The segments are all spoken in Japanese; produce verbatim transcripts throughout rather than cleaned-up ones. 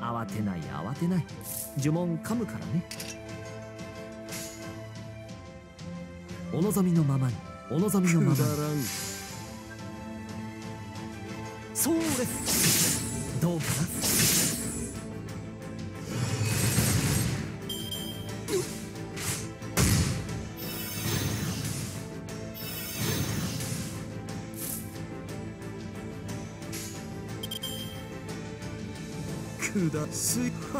慌てない慌てない。呪文噛むからね。お望みのままに、お望みのままに。それ、どうかな。 くだすいは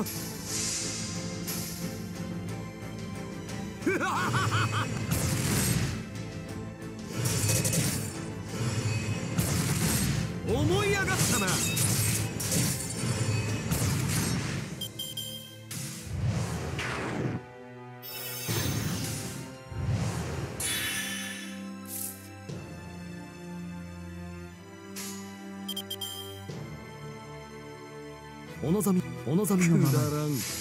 思い上がったな。 お望み、お望みのままに。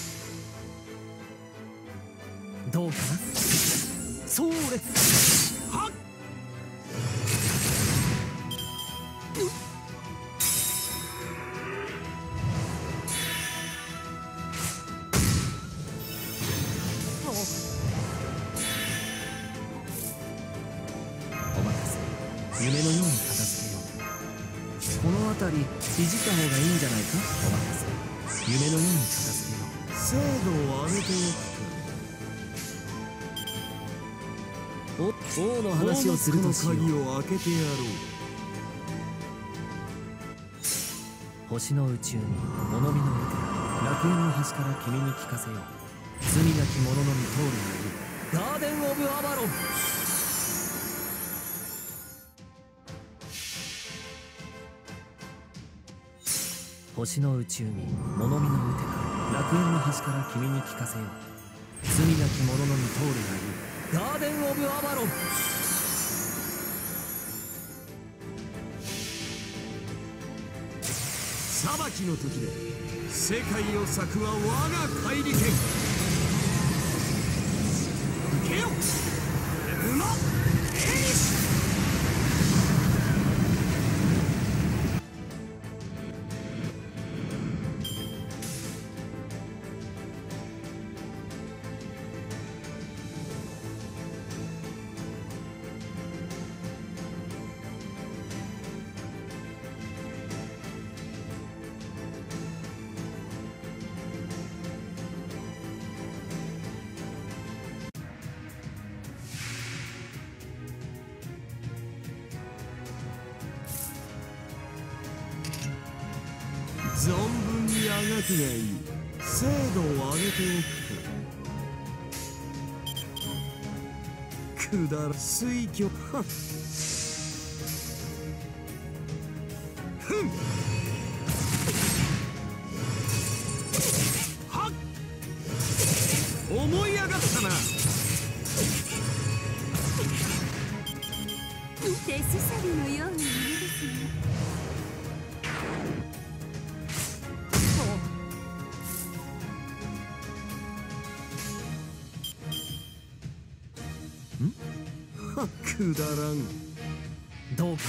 どうかな。それ、はっ。お任せ。夢のように片付けよう。この辺りいじった方がいいんじゃないか。お任せ。夢のように片付けよう。 精度を上げておくか。 お、王の話をするとしよう。 鍵を開けてやろう。 星の宇宙に物見の歌、楽園の端から君に聞かせよう。罪なき者のみ通るがいいガーデン・オブ・アバロン。星の宇宙に物見の歌、楽園の端から君に聞かせよう。罪なき者のみ通るがいいガーデン・オブ・アバロン。 裁きの時で世界を裂くは我が怪力剣。受けよ馬エリス。存分にあがくがいい。精度を上げておくか。くだら水挙はっふんはっ。思い上がったな。 手すさびのようなものですね。 くだらん。 どうかな。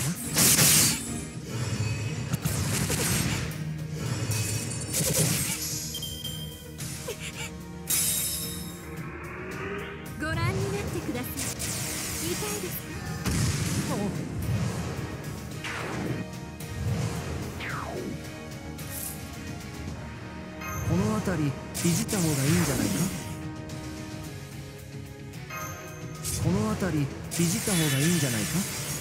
ご覧になってください。痛いですか。 この辺りいじった方がいいんじゃないか。この辺りいじった方がいいんじゃないか。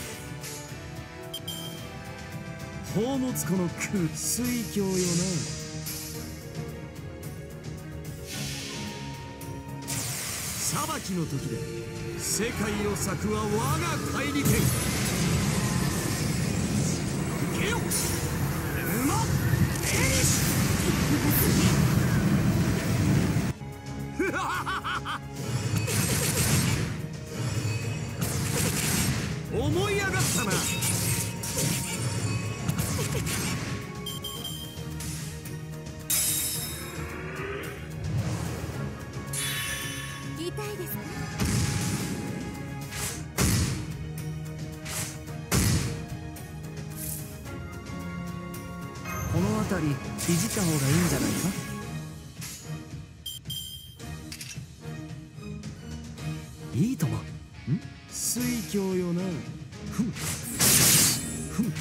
宝物庫の空水鏡よな。裁きの時で世界を裂くは我が怪力剣。受けよ馬エリス。思い上がったな。 痛いですか。 この辺りいじった方がいいんじゃないか。いいとも。ん水郷よな。 ふんふん。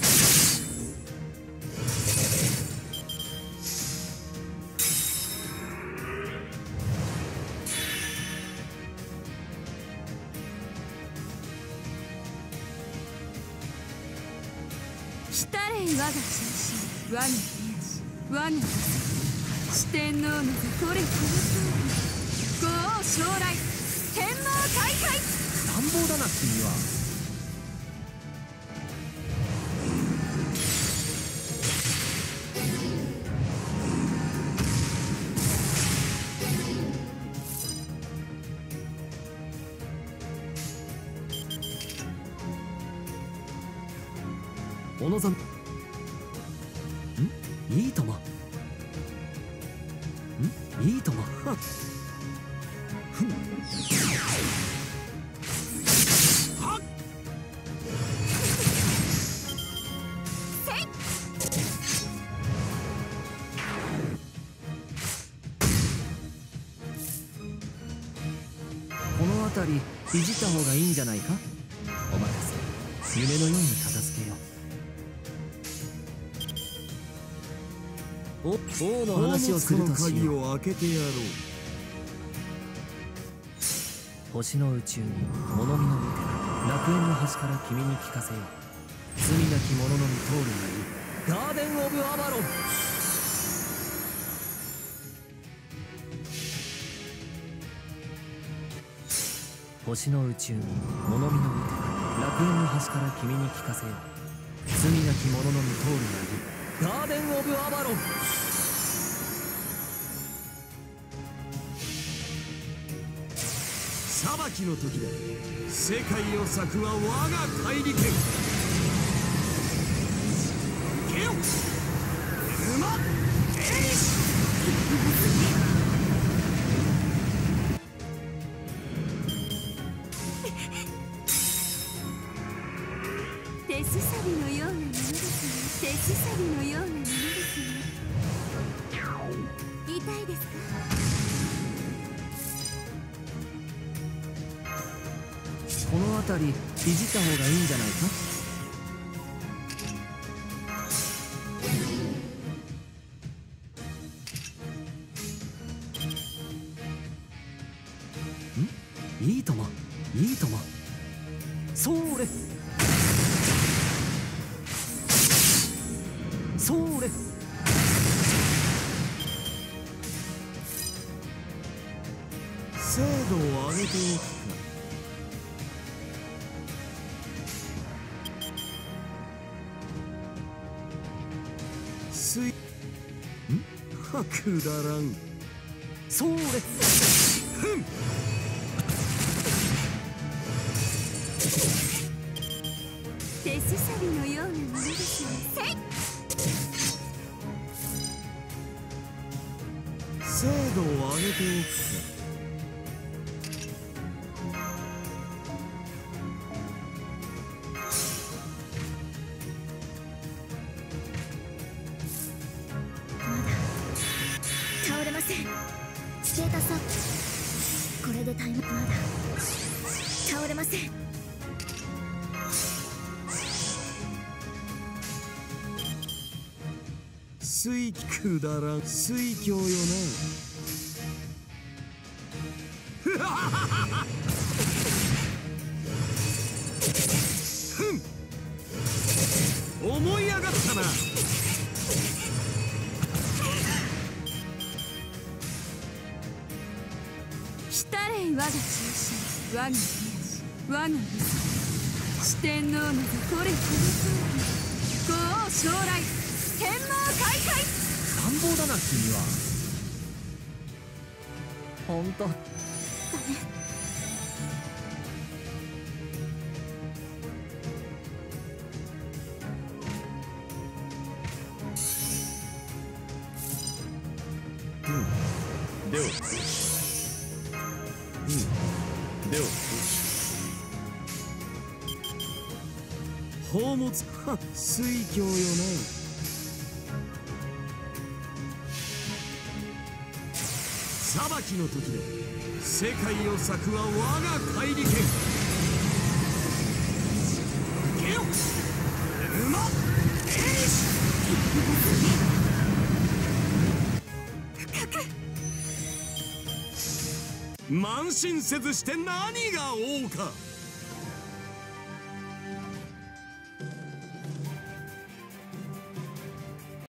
来たれい我が中心、我が手足、我が四天王の座これこの通り、五王将来、天網大海。 乱暴だな君は。小野さん、んいいとも。んいいとも。はっふん。この辺りいじった方がいいんじゃないか。お任せ。夢のように片付けよう。お王の話をするとし鍵よう。 を開けてやろう。 星の宇宙に物見の受け、楽園の端から君に聞かせよう。罪なき者のみ通るがいい。ガーデン・オブ・アバロン。星の宇宙に物見の受け、楽園の端から君に聞かせよう。罪なき者のみ通るがいい。ガーデン・オブ・アバロン。 裁きの時だ。世界を裂くは我が大利権。ゲオ馬エリス。 手すさびのようなものですね。手すさびのようなものですね。痛いですか。 この辺りいじった方がいいんじゃないか。んいいとも。いいとも。それそれ。 精度を上げておくか。水んはくだらん。 それ。 ふん。 手すさびのようなものですね。せい。 精度を上げておくか。 倒れません。ステータスアップ。これでタイムまだ倒れません。 水くだらん。水郷よな。ふん。思い上がったな。 来たれい我が中心、我が手足、我が理想、四天王の座これこの通り、五王将来、天網大海。 乱暴だな君は。ほんとダメ。 ではうんでは宝物は水郷よな。 裁きの時で世界を裂くは我が怪力剣。ゲヨ馬エリシ深く慢心せずして何が王か。